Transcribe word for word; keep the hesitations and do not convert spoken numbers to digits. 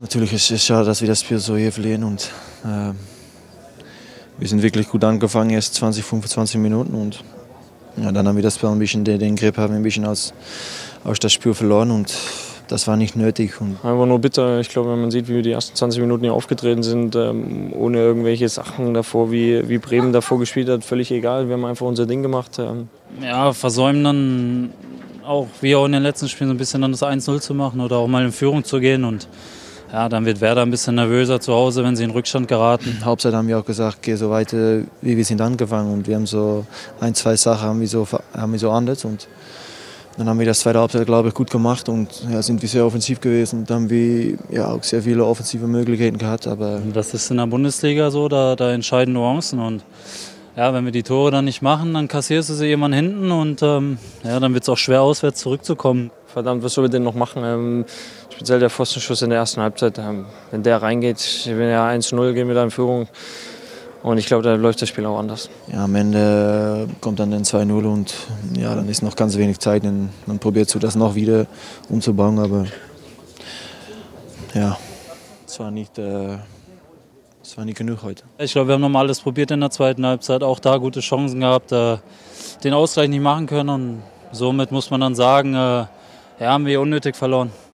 Natürlich ist es schade, dass wir das Spiel so hier verlieren. Und, äh, wir sind wirklich gut angefangen, erst zwanzig, fünfundzwanzig Minuten. Und ja, dann haben wir das Spiel ein bisschen, den, den Grip haben wir ein bisschen aus, aus das Spiel verloren. Und das war nicht nötig. Und Einfach nur bitter. Ich glaube, wenn man sieht, wie wir die ersten zwanzig Minuten hier aufgetreten sind, ähm, ohne irgendwelche Sachen davor, wie, wie Bremen davor gespielt hat, völlig egal. Wir haben einfach unser Ding gemacht. Ähm. Ja, versäumen dann auch, wie auch in den letzten Spielen, so ein bisschen dann das eins null zu machen oder auch mal in Führung zu gehen. Und ja, dann wird Werder ein bisschen nervöser zu Hause, wenn sie in Rückstand geraten. Hauptzeit haben wir auch gesagt, geh so weiter, wie wir sind angefangen. Und wir haben so ein, zwei Sachen haben wir so, haben wir so anders. Und dann haben wir das zweite Halbzeit, glaube ich, gut gemacht und ja, sind wir sehr offensiv gewesen. Dann haben wir ja auch sehr viele offensive Möglichkeiten gehabt. Aber das ist in der Bundesliga so, da, da entscheiden Nuancen. Und ja, wenn wir die Tore dann nicht machen, dann kassierst du sie irgendwann hinten und ähm, ja, dann wird es auch schwer, auswärts zurückzukommen. Verdammt, was soll wir denn noch machen? Ähm, speziell der Pfostenschuss in der ersten Halbzeit. Ähm, wenn der reingeht, wenn ja eins null, gehen wir da in Führung. Und ich glaube, da läuft das Spiel auch anders. Ja, am Ende kommt dann den zwei null und ja, dann ist noch ganz wenig Zeit. Dann, dann probierst du das noch wieder umzubauen, aber ja, es war nicht, äh, es war nicht genug heute. Ich glaube, wir haben nochmal alles probiert in der zweiten Halbzeit, auch da gute Chancen gehabt, äh, den Ausgleich nicht machen können und somit muss man dann sagen, äh, ja, haben wir unnötig verloren.